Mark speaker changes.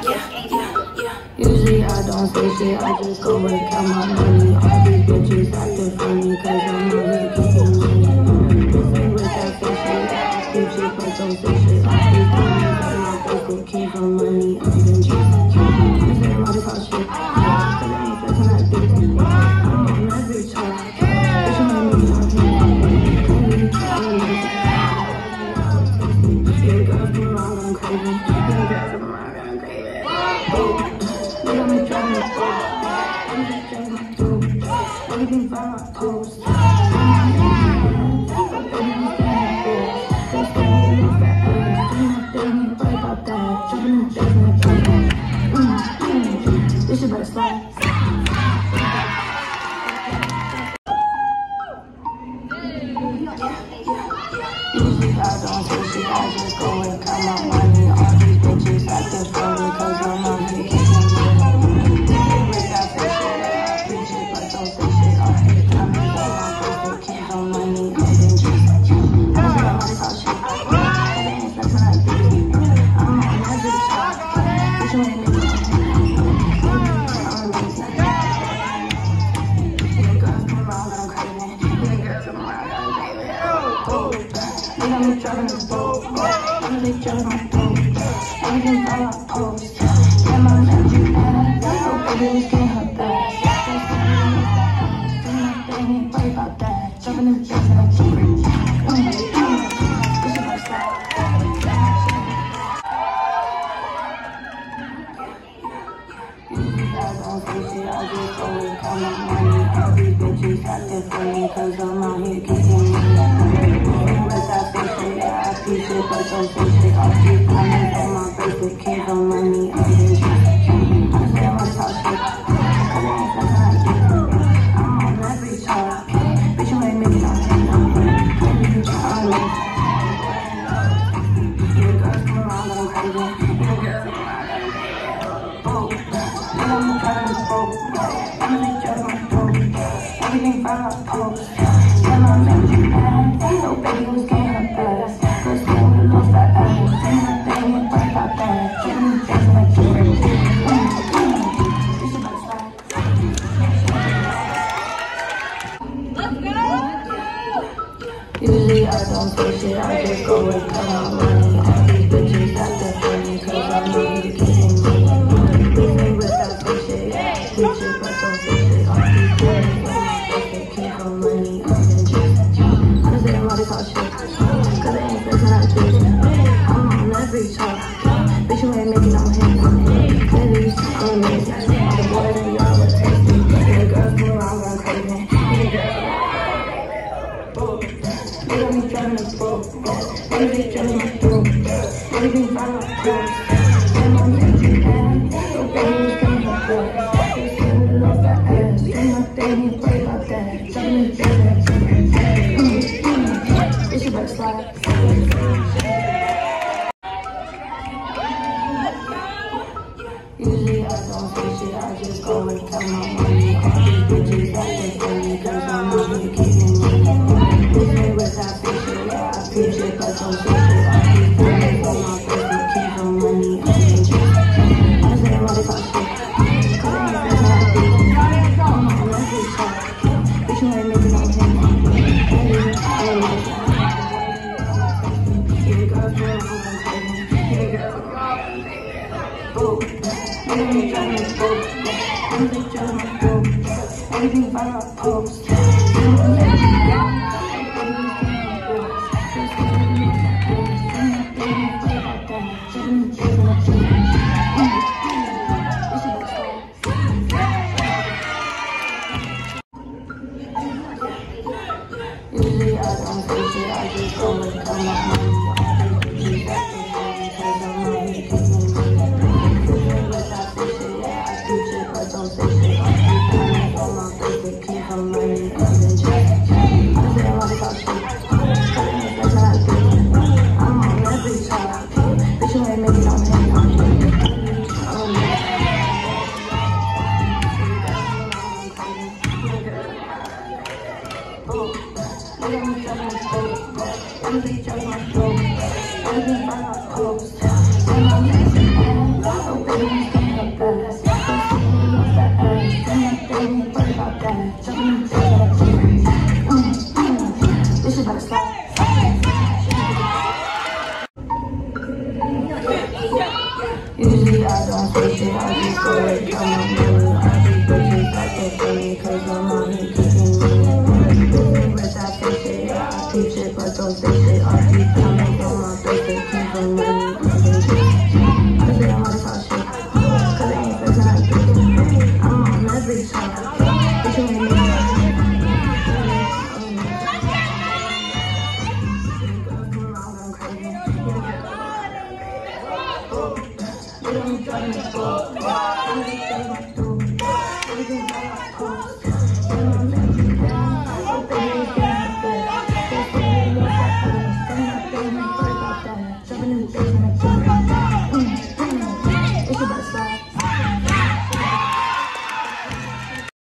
Speaker 1: Usually I don't say shit, I just go and count my money. All these bitches acting funny, cause I'm not really keeping money. Busy with that fake shit, I keep shit, but don't say shit. All these diamonds on my face, they came from money. I've been chasing, I'm saying all this hot shit, cause I ain't flexing that bitch. I'm on every talk, bitch, I'm on me, I'm here. Yeah, girls come around, I'm craving. Yeah, girls come around, I'm craving. Look at me driving the boat. I'm just drinking my dope. Everything by my post. This shit better slide. Usually I don't say shit, I just go and count my money. All these bitches acting funny, cause I'm not here keeping money. With that fake shit, I preach it, but don't say shit. All these diamonds on my face, they came from money. I've been chasing, I'm saying all this hot shit, cause I ain't flexing that bitch. I'm on every talk, bitch, you ain't making no money. I'm amazing. Yeah, girls come around, I'm craving. Yeah, girls come around, I'm craving. Look at me driving the boat. I'm just driving my boat. Everything by my post. Yeah, my man, you mad. Oh, baby, we can't have that. Do my thing, ain't worry about that. Jumping in the jets and I'm cheating. This is my style. I don't say shit, I just always count my money. All these bitches acting funny, cause I'm out here keeping money. With that fake shit, yeah, I keep shit, but don't say shit. All these diamonds on my face, they came from money. I've been chasing, I'm saying all this hot shit, cause I ain't flexing that bitch. I'm on every talk, bitch, you ain't making no money. Yeah, girls come around, I'm crazy. Yeah, girls come around, I'm crazy. I'm driving the boat. I'm just driving my boat. Everything by my post. Yeah, my man, you mad. Oh, baby, we can't have that. Cause then we lost that ass. Do my thing, ain't worry about that. Give me dancing like you ready. This shit better slide. Let's go! Usually I don't say shit, I just go and count my money. All these bitches acting funny, cause I'm not really keeping money. Busy with that fake shit, yeah, keep shit, but don't say shit. All these diamonds on my face, they came from money. I've been chasing, I'm saying all this hot shit, cause I ain't flexing that bitch. I'm on every talk, bitch, you ain't making no hits. Baby, I'm amazing, all the boys in y'all are tasty. Yeah, girls come around, I'm craving. Yeah, girls come around, I'm craving. Look at me driving the boat. I'm just driving my boat. Everything by my post. Yeah, my man, you mad. Oh, baby, we can't have that. Cause then we lost that ass. Do my thing, ain't worry about that. Jumping in the jet and I'm cheating. This shit better slide. Usually I don't say shit, I just go and count my money. All these bitches acting funny, cause I'm not here keeping money. Busy with that fake shit, yeah, I preach it, but don't say shit. All these diamonds on my face, they came from money. I've been chasing, I'm saying all this hot shit, cause I ain't flexing that bitch. I'm on every talk, bitch, you ain't making no hits. Baby, I'm amazing. Yeah, girls come around, I'm craving. Yeah, girls come around, I'm craving. I'm driving the boat. I'm just driving my boat. Everything by my post. Usually I don't say shit, I just go and count my money. All these bitches acting funny, cause I'm not here keeping money. Busy with that fake shit, yeah, I keep shit, but don't say shit. All these diamonds on my face, they came from money. I've been chasing, I'm saying all this hot shit, cause I ain't flexing that bitch. I'm on every talk, bitch, you ain't making no hits. I'm amazing. Look at me driving the boat. I'm just driving my boat. Everything by my post. Yeah, my man, you mad. Oh, baby, Usually I don't say shit, I just go and count my money. I keep bitches acting funny, cause my mommy keeping me. But I say shit, yeah, I teach it, but don't say shit. I keep coming from my face, they keep on money. Cause they don't wanna talk shit, cause they ain't fixing like this. I'm on every song, bitch, you ain't me. Jumping in the basement.